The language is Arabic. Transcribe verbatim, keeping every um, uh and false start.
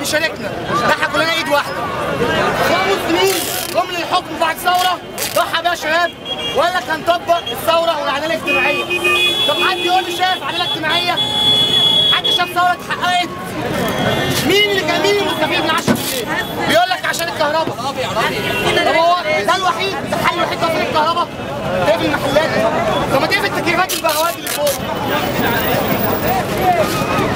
يشاركنا، ده احنا كلنا ايد واحده. اخوان مسلمين جم للحكم بعد ثوره ضحى بيها شباب وقال لك هنطبق الثوره والعداله الاجتماعيه. طب حد يقول لي شايف عداله اجتماعيه؟ حد شاف ثوره اتحققت؟ مين اللي كان مين المستفيد من عشرة بالليل؟ بيقول لك عشان الكهرباء. طب هو ده الوحيد، ده الحل الوحيد تقفيل الكهرباء؟ تقفل المحلات؟ طب ما تقفل تكييفات البهوات اللي فوق.